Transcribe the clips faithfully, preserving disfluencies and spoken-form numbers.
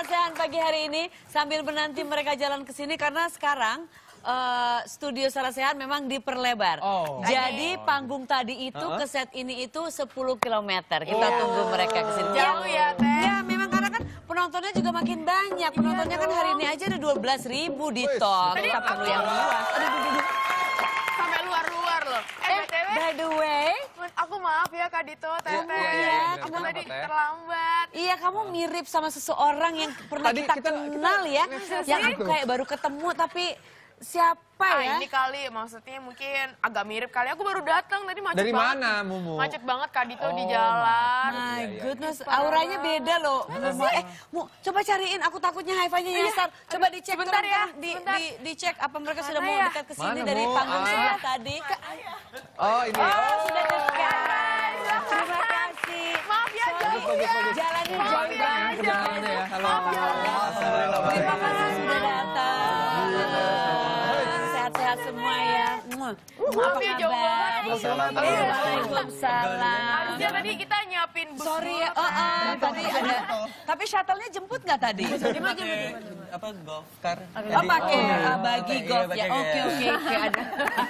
Sarasehan pagi hari ini sambil menanti mereka jalan ke sini karena sekarang uh, studio Sarasehan memang diperlebar. Oh. Jadi oh. panggung tadi itu uh-huh. ke set ini itu sepuluh kilometer. Kita oh. tunggu mereka ke sini. Jauh ya, Teh. Ya, memang karena kan penontonnya juga makin banyak. Penontonnya kan hari ini aja ada dua belas ribu di tol. Kita perlu yang luas. Aduh, aduh, aduh. Sampai luar-luar loh. Eh, Eh, B T W, by the way, aku maaf ya Kak Dito, Teteh. Iya, iya, iya, Aku iya. tadi Kenapa, Teh? terlambat. iya kamu mirip sama seseorang yang pernah Tadi kita, kita- kenal ya. kita- Yang kita- aku kayak baru ketemu tapi siapa Ah, ya? ini kali maksudnya mungkin agak mirip kali. Aku baru datang tadi macet Dari banget. mana, Mumu? Macet banget Kak Dito di Oh, jalan. My Iya, iya. goodness, auranya beda loh. Eh, Mu, coba cariin. Aku takutnya hi-fi-nya nyasar. Coba dicek sebentar ya, teman-teman. Di, sebentar. di, dicek apa mereka sudah Mana mau ya? dekat ke sini Mana, dari Mu? panggung Ah. sebelah tadi. Oh, ini. Oh, sudah dekat. Terima kasih. Maaf ya, Sorry, jauh ya. Jalannya Maaf jauh ya, banget. Kebetulan ya. Halo. Maaf ya. Alhamdulillah. Terima kasih sudah datang. Sehat-sehat semua ya. Muah. Maaf ya, jauh banget. Assalamualaikum. Waalaikumsalam. Harusnya tadi kita nyiapin bus. Sorry ya, oh, oh, tadi ada. Tapi shuttle-nya jemput nggak tadi? apa golf car? Oh pakai uh, bagi Iya, golf pakai ya. Oke ya. oke oke ada.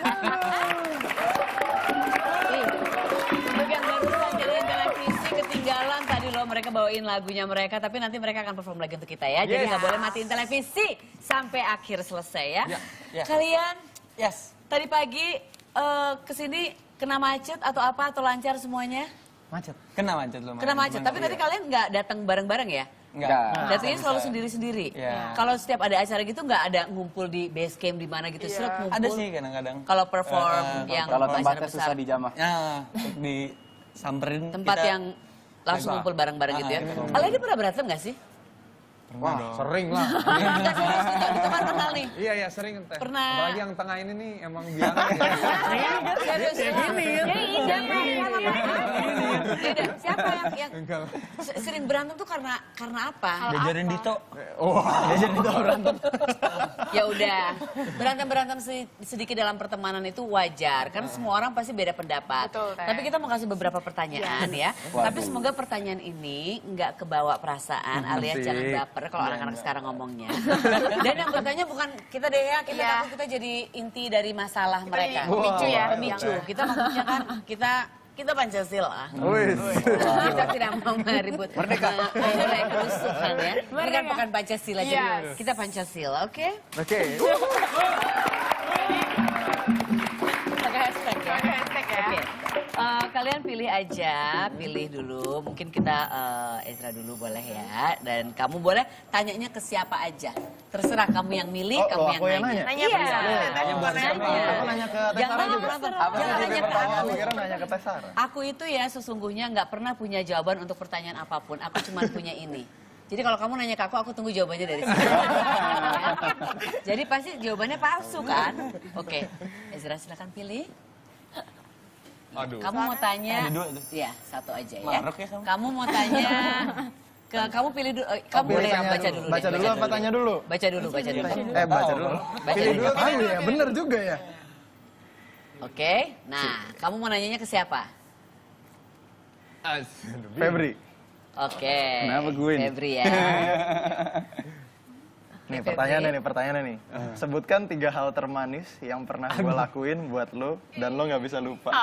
Ih, bagian barusan jadi televisi ketinggalan tadi loh mereka bawain lagunya mereka tapi nanti mereka akan perform lagi untuk kita ya. Jadi Yes. nggak boleh matiin televisi sampai akhir selesai ya. Ya, ya. Kalian Yes. tadi pagi eh, kesini kena macet atau apa atau lancar semuanya? Macet. Kena macet loh. Kena macet. Tapi tadi kalian nggak datang bareng-bareng ya? Enggak. Datangnya selalu sendiri-sendiri. Iya. Kalau setiap ada acara gitu nggak ada ngumpul di base camp di mana gitu, seret ngumpul. Ada sih kadang-kadang. Kalau perform Eh, yang Kalau acara tempatnya besar, susah dijamah. Ya, di samperin tempat kita- yang langsung Tembak. ngumpul bareng-bareng gitu ya. Ah, gitu. Kalian ini pernah berantem nggak sih? Wah, sering lah. Kita serius kita, kita kan kenal nih. Iya, iya, sering teh. Pernah. Apalagi yang tengah ini nih emang biang. Serius. Jadi siapa siapa Beda. Siapa yang yang Enggak lah. se- sering berantem tuh karena karena apa? Diajarin Dito. Wah. Diajarin Dito berantem. Ya udah, berantem-berantem se- sedikit dalam pertemanan itu wajar. Kan semua orang pasti beda pendapat. Betul, Teh. Tapi kita mau kasih beberapa pertanyaan ya. Tapi semoga pertanyaan ini nggak kebawa perasaan alias Ngerti. jangan baper kalau anak-anak sekarang ngomongnya. Dan yang bertanya bukan kita deh ya, kita Iya. takut kita jadi inti dari masalah Kita mereka. jadi pemicu ya. Pemicu. Kita maksudnya kan kita kita Pancasila. Wih. Kita tidak mau meribut. Merdeka. Mulai kerusuhan ya. Ini kan bukan Pancasila, jadi Yes. kita Pancasila, oke? Oke. Pakai hashtag ya. Pakai hashtag ya. Oke. Eh, kalian pilih aja, pilih dulu. Mungkin kita eh, Ezra dulu boleh ya. Dan kamu boleh tanyanya ke siapa aja. Terserah kamu yang milih, Oh, kamu loh, yang aku yang nanya. nanya? Nanya Iya. benar. Teh bukan nanya. Aku nanya ke Teh Jangan Sarah juga. berantem. Apa sih Jangan tipe nanya ke pertama? aku. Aku kira nanya ke Teh Sarah. Aku itu ya sesungguhnya nggak pernah punya jawaban untuk pertanyaan apapun. Aku cuma punya ini. Jadi kalau kamu nanya ke aku, aku tunggu jawabannya dari sini. Jadi pasti jawabannya palsu kan? Oke, Ezra silakan pilih. Aduh. Kamu mau tanya? Ada dua tuh. Iya, satu aja ya. Maruk ya kamu. Kamu mau tanya ke kamu pilih dulu. eh, Kamu Pilih boleh tanya baca dulu. dulu. Baca deh, dulu apa tanya dulu? Baca dulu, baca dulu. Eh, baca dulu. Baca Pilih dulu. dulu tahu ya, bener juga ya. Oke, nah kamu mau nanyanya ke siapa? Aduh, Febri. Oke. Kenapa gue nih? Febri ya. Nih Febri. pertanyaannya nih, pertanyaannya nih. Sebutkan tiga hal termanis yang pernah gue lakuin buat lo dan lo nggak bisa lupa.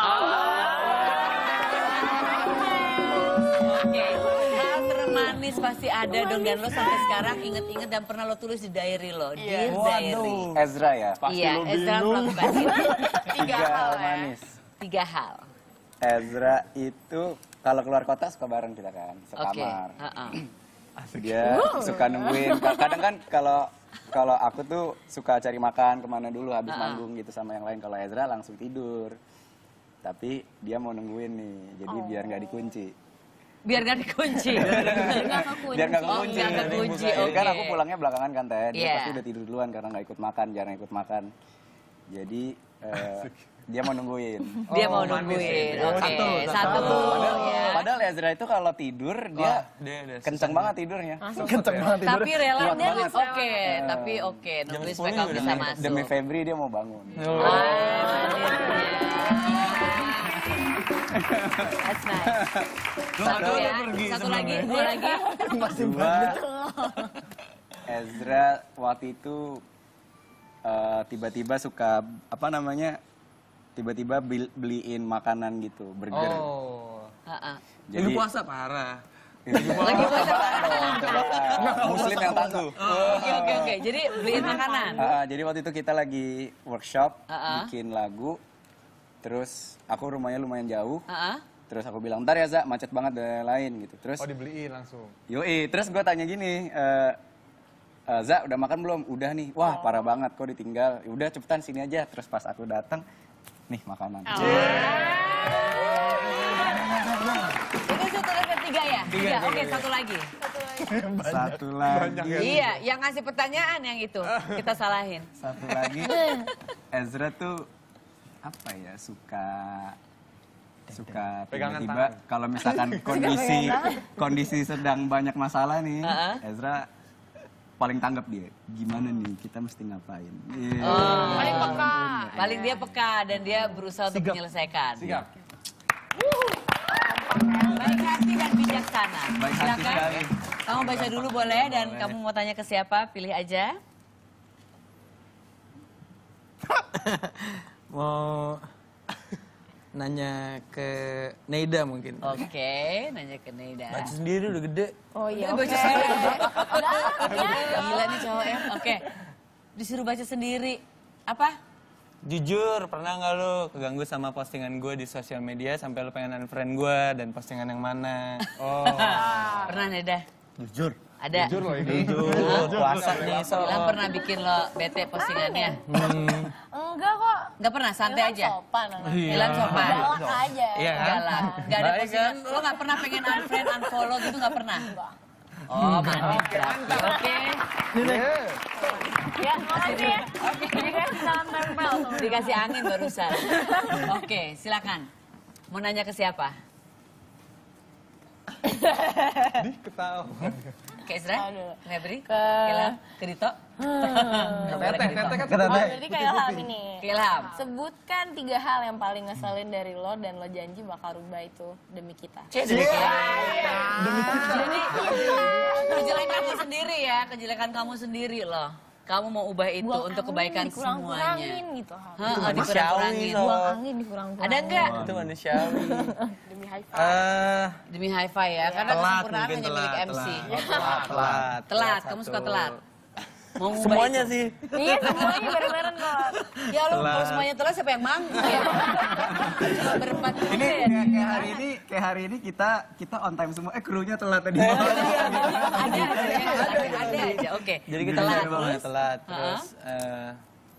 Oke, hal termanis pasti ada dong dan lo sampai sekarang inget-inget dan pernah lo tulis di diary lo, dear diary. Ezra ya. Iya, Ezra melakukan itu. Tiga hal ya. manis. Tiga hal. Ezra itu kalau keluar kota suka bareng kita kan, Oke. sekamar. heeh. Dia suka nungguin. Kadang kan kalau kalau aku tuh suka cari makan kemana dulu habis Ah. manggung gitu sama yang lain. Kalau Ezra langsung tidur. Tapi dia mau nungguin nih, jadi biar nggak dikunci. Biar gak dikunci. Biar nggak Oh, kekunci. nggak kekunci, Jadi kan oke. aku pulangnya belakangan kan Teh. Dia Iya. pasti udah tidur duluan karena nggak ikut makan, jarang ikut makan. Jadi eh, dia mau nungguin. Dia Oh, mau manis nungguin. ya. Oke, Satu, satu. Padahal, ya. padahal Ezra itu kalau tidur dia Dia udah kenceng banget tidurnya. Kenceng banget tidur. Tapi rela Kuat dia banget. oke, tapi oke, nungguin supaya kamu bisa Demi, masuk. demi Febri dia mau bangun. Ah, gitu ya. That's nice. Satu ya, satu lagi, dua lagi. Dua, Ezra waktu itu eh, tiba-tiba suka apa namanya? Tiba-tiba bil- beliin makanan gitu, burger. Oh. Ha-ha. Lagi puasa parah. Lagi puasa. Muslim yang tangguh. Oke oke oke. Jadi beliin makanan. Ah, jadi waktu itu kita lagi workshop, Ah, ah. bikin lagu. Terus aku rumahnya lumayan jauh. Ha-ha. Terus aku bilang, ntar ya Za, macet banget dan lain gitu. Terus, Oh dibeliin langsung. yoi, terus gue tanya gini, eh eh, Za udah makan belum? Udah nih. Wah parah banget kok ditinggal. Ya udah cepetan sini aja. Terus pas aku datang, nih makanan. Itu satu level tiga ya? Tiga. Oke satu lagi. Satu lagi. Iya, yang ngasih pertanyaan yang itu kita salahin. Satu lagi. Ezra tuh apa ya suka suka Pegangan tiba-tiba tangan. kalau misalkan kondisi kondisi sedang banyak masalah nih, Uh-uh. Ezra paling tanggap dia. Gimana nih kita mesti ngapain? Iya. Paling peka. Paling dia peka dan dia berusaha untuk menyelesaikan. Sigap. Baik hati dan bijaksana. Baik hati Silakan. sekali. Kamu baca dulu boleh dan kamu mau tanya ke siapa? Pilih aja. Mau nanya ke Neida mungkin. Oke, nanya ke Neida. Baca sendiri udah gede. Oh iya, Dia oke. baca sendiri. Gila nih cowok ya. Oke. Disuruh baca sendiri. Apa? Jujur, pernah nggak lo keganggu sama postingan gue di sosial media sampai lo pengen unfriend gue dan postingan yang mana? Oh. Pernah Neda? Jujur. Ada. Jujur loh ini. Jujur, puasa nih so. Bilang pernah bikin lo bete postingannya. Enggak kok. Nggak pernah, santai Ilham aja. sopan anaknya. Bilang sopan. Galak aja. Iya kan? Galak. Nggak ada Baik postingan. kan? Lo nggak pernah pengen unfriend, unfollow gitu nggak pernah? Oh, mantap. Oke. Ya, makasih ya. Dikasih salam tempel. Dikasih angin barusan. Oke, silakan. Mau nanya ke siapa? Di ketawa. Ke Isra? Aduh. Febri? Ke- Ilham? Ke Dito? Teteh, teteh kan. Oh, berarti kayak Ilham ini. Ke Ilham? Sebutkan tiga hal yang paling ngeselin dari lo dan lo janji bakal rubah itu demi kita. Cek demi kita. Jadi, kejelekan kamu sendiri ya, kejelekan kamu sendiri loh. Kamu mau ubah itu Buang untuk angin, kebaikan dikurang-kurangin semuanya. gitu. Heeh, dikurang-kurangin. So. Buang angin dikurang-kurangin. Ada nggak? Itu manusiawi. Demi high five. Eh, Demi high five ya, karena telat kesempurnaan mungkin hanya milik telat, M C. telat. Telat, telat. Telat, kamu suka satu. telat. Mau ngubah Semuanya itu. sih. Iya, semuanya bareng-bareng kok. Ya lo kalau Telat. semuanya telat siapa yang manggung ya? Cuma berempat Ini juga ya. kayak, kayak hari ini kayak hari ini kita kita on time semua. Eh krunya telat tadi. Ada, ada, ada, ada aja. Oke. Jadi kita telat jujur banget terus. telat. Terus eh,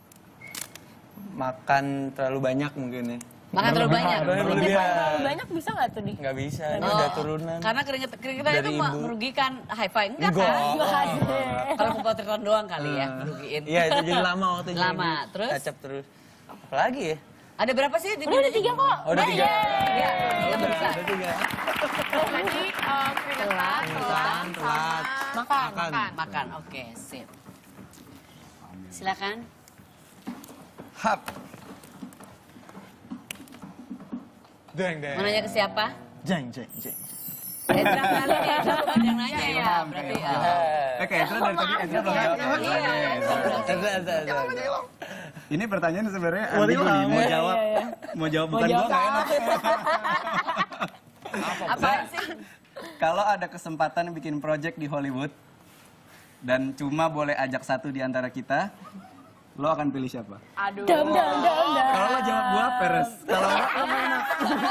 makan terlalu banyak mungkin ya. Makan terlalu banyak. Terlalu Terlalu berlebihan. banyak bisa nggak tuh, Di? Nggak bisa, ini Oh, udah turunan. Karena keringet keringetan itu Dari me- ibu. merugikan high five enggak Enggak. kan? Kalau pemotretan doang kali ya merugiin. Iya, itu jadi lama waktu jadi. Lama, terus? Kacap terus. Apalagi ya? Ada berapa sih? Udah ada tiga kok. Oh, udah tiga. Iya, kita berusaha. Ada tiga. Jadi eh, keringetan, telat, telat. Makan. Makan. Makan, oke, sip. Silakan. Hap. Deng, deng. Mau nanya ke siapa? Jeng, jeng, jeng. Ezra kali nih, Ezra bukan yang nanya ya. Berarti ya. Oke, Ezra dari tadi Ezra belum jawab. Iya. Ezra, Ezra, Ezra. Ini pertanyaan sebenarnya Buat ambigu nih. Ilham. Mau jawab, mau jawab bukan gua nggak enak. Apaan sih? Kalau ada kesempatan bikin project di Hollywood dan cuma boleh ajak satu di antara kita, lo akan pilih siapa? Aduh. Dam, dam, dam, dam. Kalau lo jawab gua, peres. Kalau lo enak.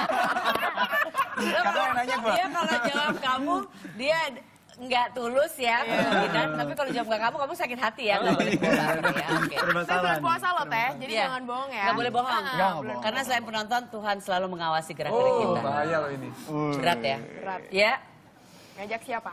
Karena yang nanya gua. Dia kalau jawab kamu, dia nggak tulus ya, kemungkinan. Tapi kalau jawab nggak kamu, kamu sakit hati ya. Nggak boleh bohong ya. Oke. Bermasalah. Saya puasa loh teh, jadi Iya. jangan bohong ya. Nggak boleh bohong. Nggak, nggak bohong. Karena selain penonton, Tuhan selalu mengawasi gerak-gerik Oh, kita. bahaya loh ini. Berat ya? Berat. Ya. Ngajak siapa?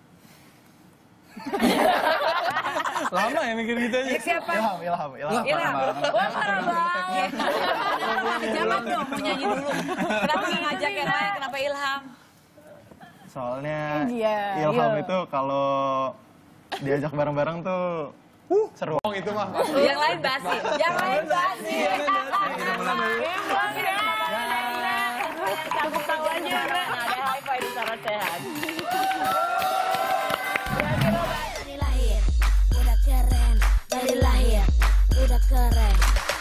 Lama ya mikir gitu aja. Siapa? Ilham, ilham, ilham. Ilham. Wah, parah banget. Jangan dong, mau nyanyi dulu. Kenapa nggak ngajak yang lain? Kenapa Ilham? Soalnya Iya, Ilham iya. itu kalau diajak bareng-bareng tuh seru. Bohong itu mah. Yang lain basi. Yang lain basi. Emang ya. Tepuk tangannya, ada high five di Syarat Sehat. Dari lahir, udah keren. Dari lahir, udah keren.